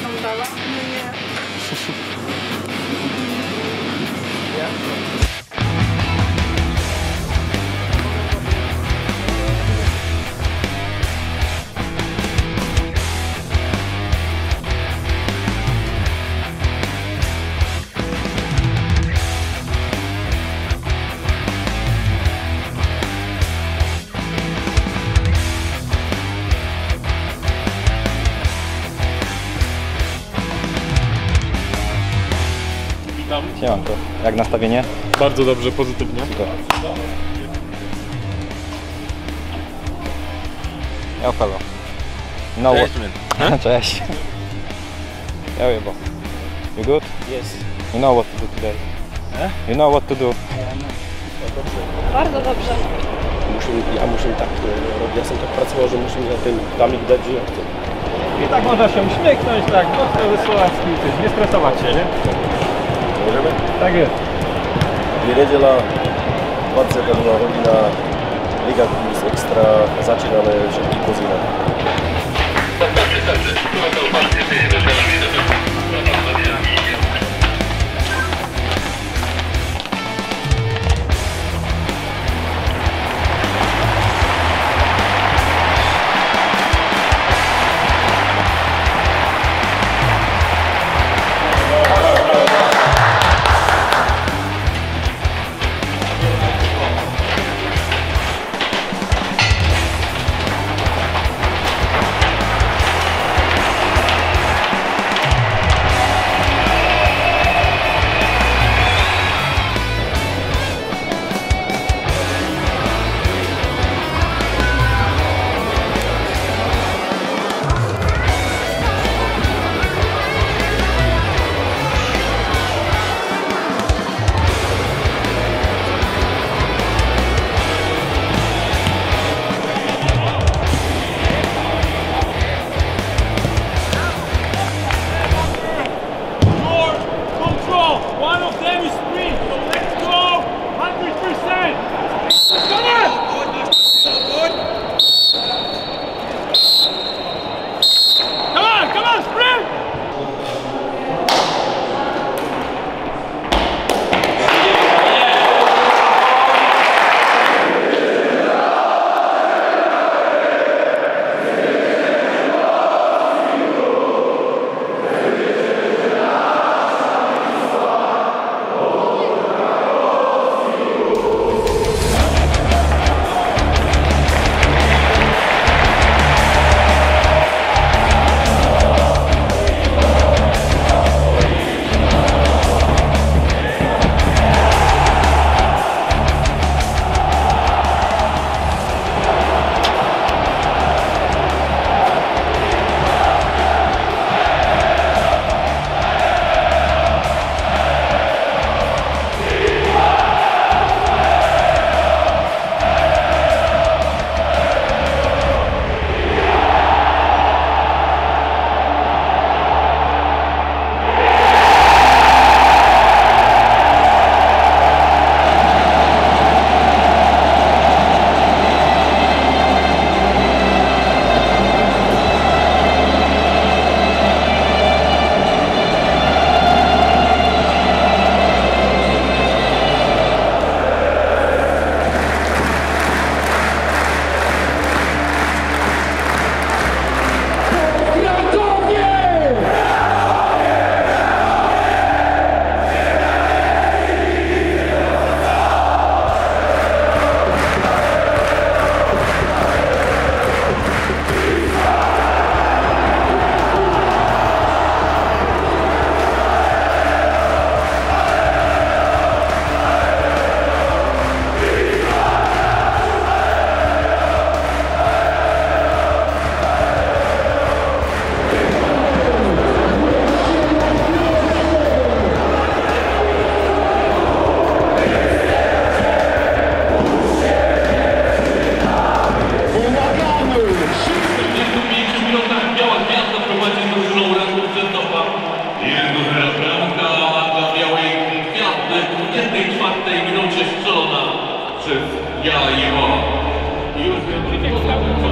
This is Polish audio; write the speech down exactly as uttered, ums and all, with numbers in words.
oglądała? Nie. Siemanko. Jak nastawienie? Bardzo dobrze, pozytywnie. Super. Yo, hello. No Cześć, what... man. Cześć. Yo, yo, boss. You good? Yes. You know what to do today? Eh? You know what to do? Bardzo dobrze. Musimy, ja muszę tak robić, ja sam tak pracował, że musimy na tym damik dać, że jak to... I tak można się uśmiechnąć, tak mocno wysłać i nie stresować się, nie? Możemy? Tak jest. Niedziela, dwadzieścia jedna godzina, Liga Plus Ekstra, zaczynamy szybki pozynek. One of them is free, so let's go! one hundred percent! Come on! Come on, come on, sprint! Ja i on. Już